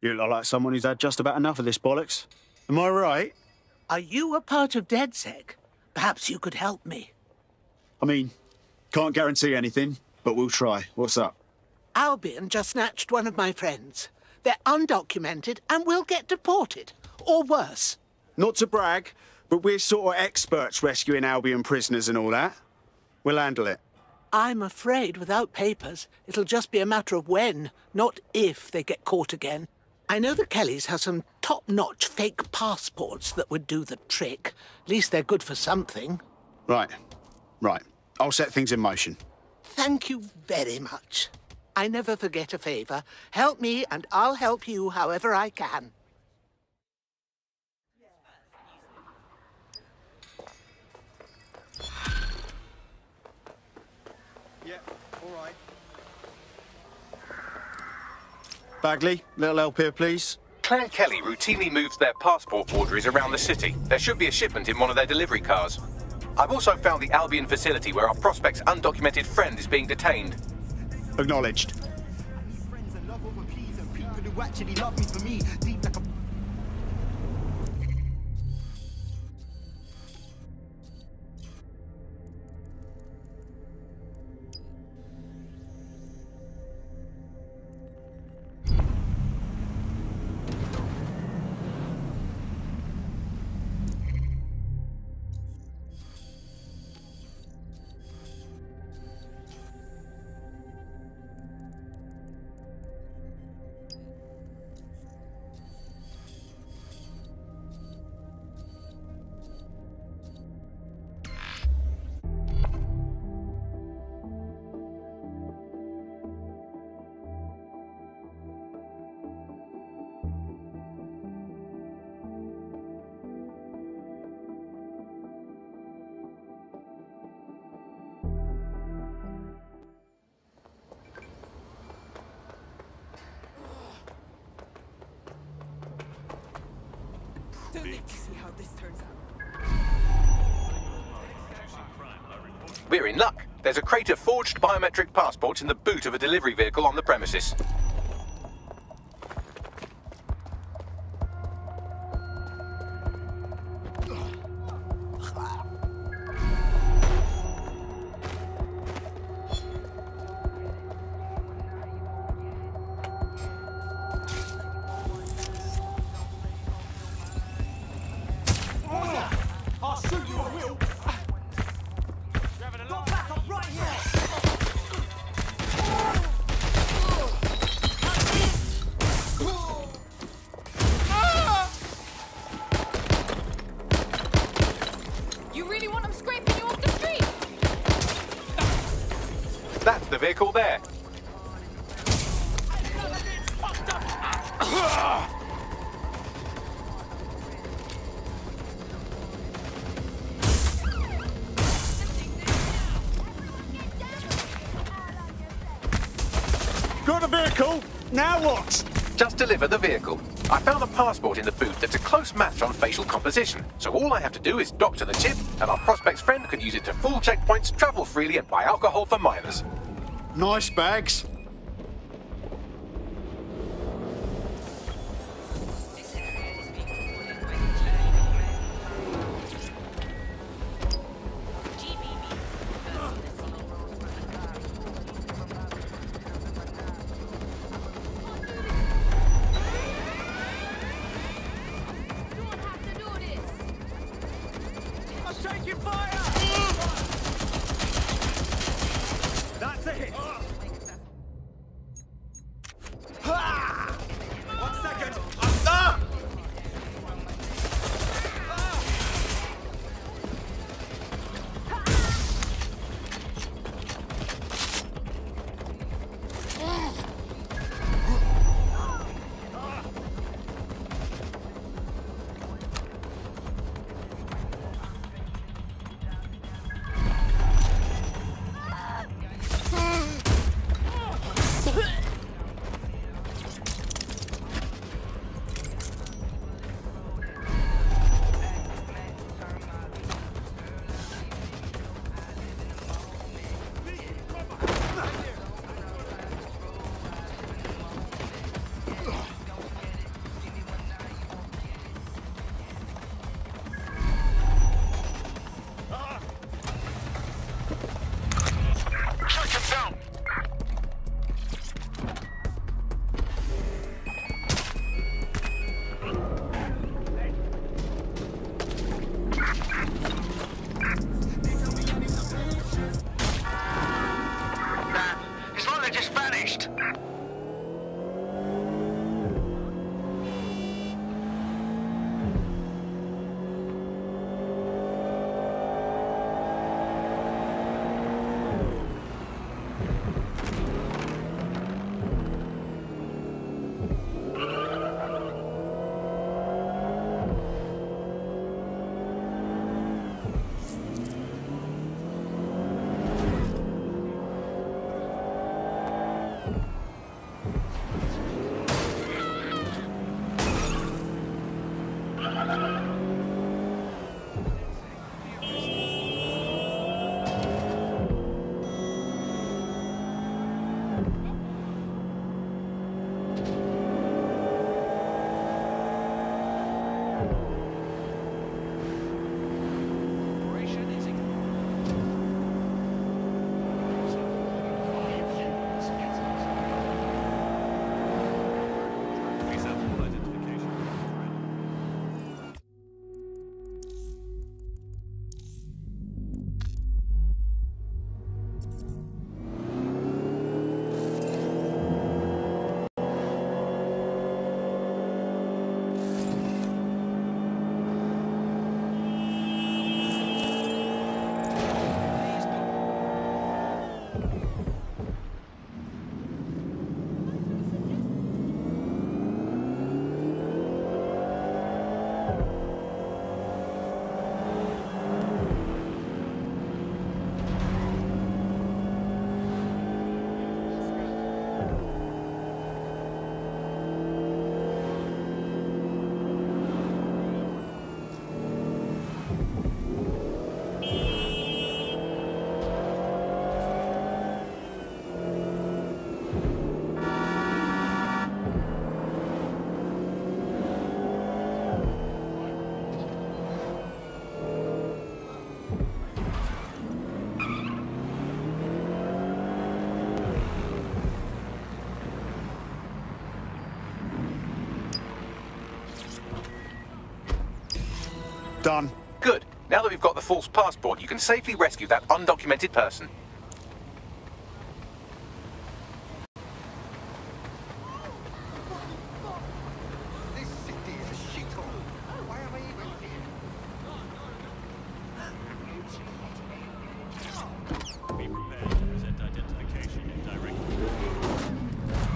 You look like someone who's had just about enough of this bollocks. Am I right? Are you a part of DedSec? Perhaps you could help me. I mean, can't guarantee anything, but we'll try. What's up? Albion just snatched one of my friends. They're undocumented and will get deported. Or worse. Not to brag, but we're sort of experts rescuing Albion prisoners and all that. We'll handle it. I'm afraid without papers, it'll just be a matter of when, not if, they get caught again. I know the Kellys have some top-notch fake passports that would do the trick. At least they're good for something. Right. I'll set things in motion. Thank you very much. I never forget a favour. Help me and I'll help you however I can. Yeah, all right. Bagley, little help here, please. Clan Kelly routinely moves their passport forgeries around the city. There should be a shipment in one of their delivery cars. I've also found the Albion facility where our prospect's undocumented friend is being detained. Acknowledged. We're in luck. There's a crate of forged biometric passports in the boot of a delivery vehicle on the premises. I'll shoot you, I will! Got back up right here! You really want them scraping you off the street? That's the vehicle there. Got the vehicle. Now what? Just deliver the vehicle. I found a passport in the boot that's a close match on facial composition, so all I have to do is doctor the chip, and our prospect's friend can use it to fool checkpoints, travel freely, and buy alcohol for minors. Nice bags. Taking fire! That's it! Done. Good. Now that we've got the false passport, you can safely rescue that undocumented person. This city is a shithole. Why am I even here? Be prepared to present identification if directed.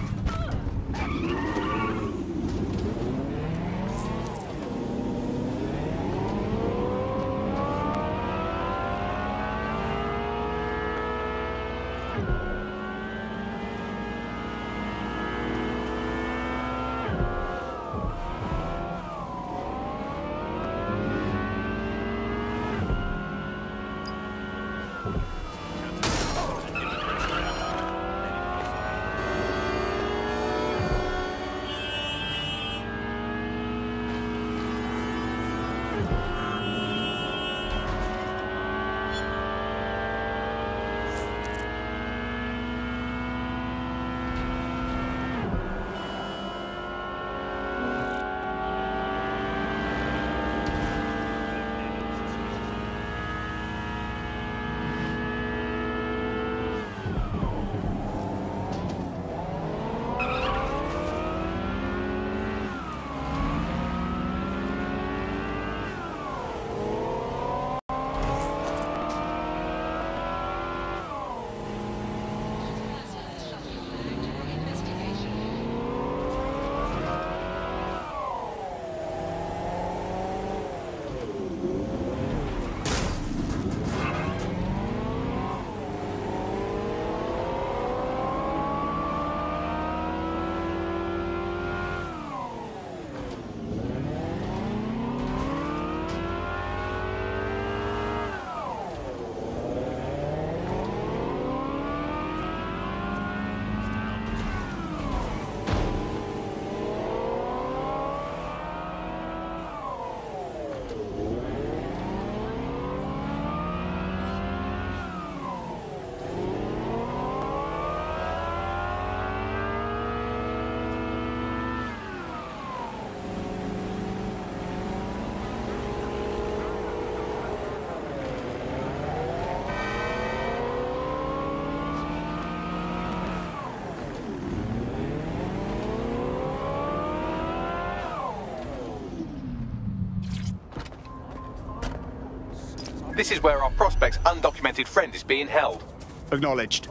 This is where our prospect's undocumented friend is being held. Acknowledged.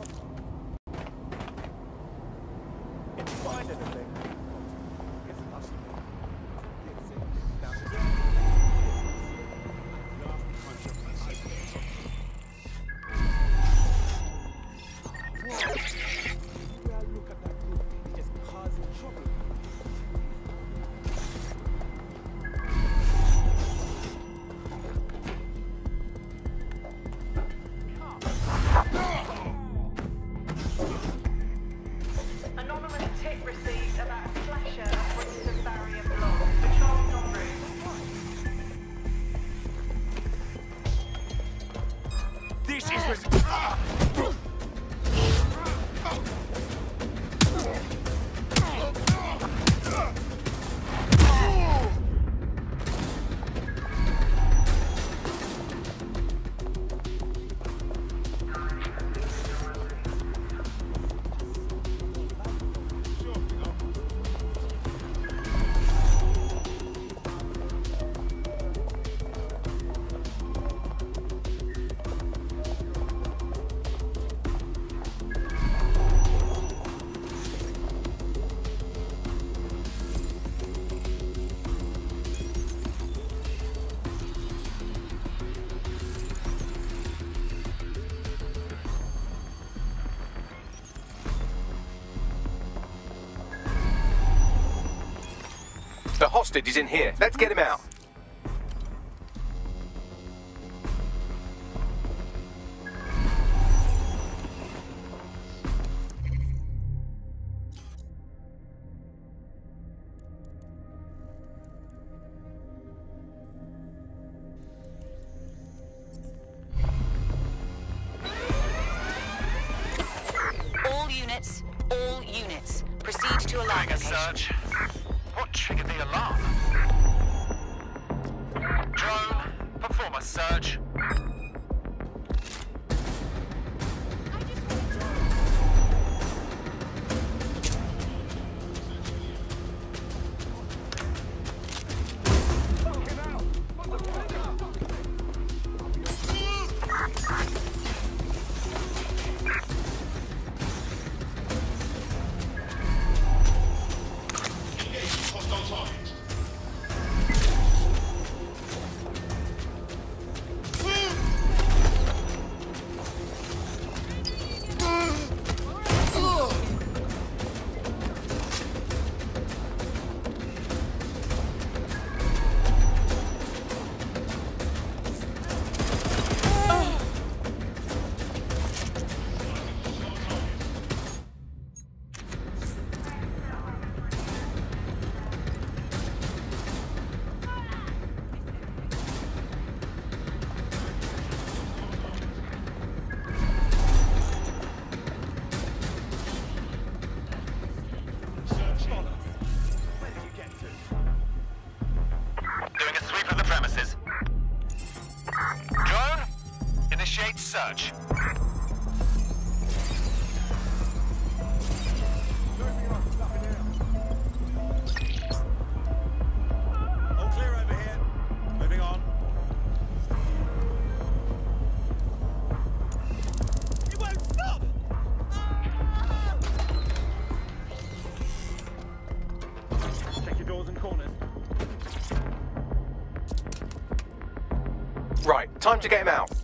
Anonymous tip received about a slasher of Brixton Barrier Block. Patrols en route. This is... The hostage is in here. Let's get him out. All units, proceed to alarm Doing a location. search. What triggered the alarm? Drone, touch. All clear over here. Moving on. It won't stop! Check your doors and corners. Right, time to get him out.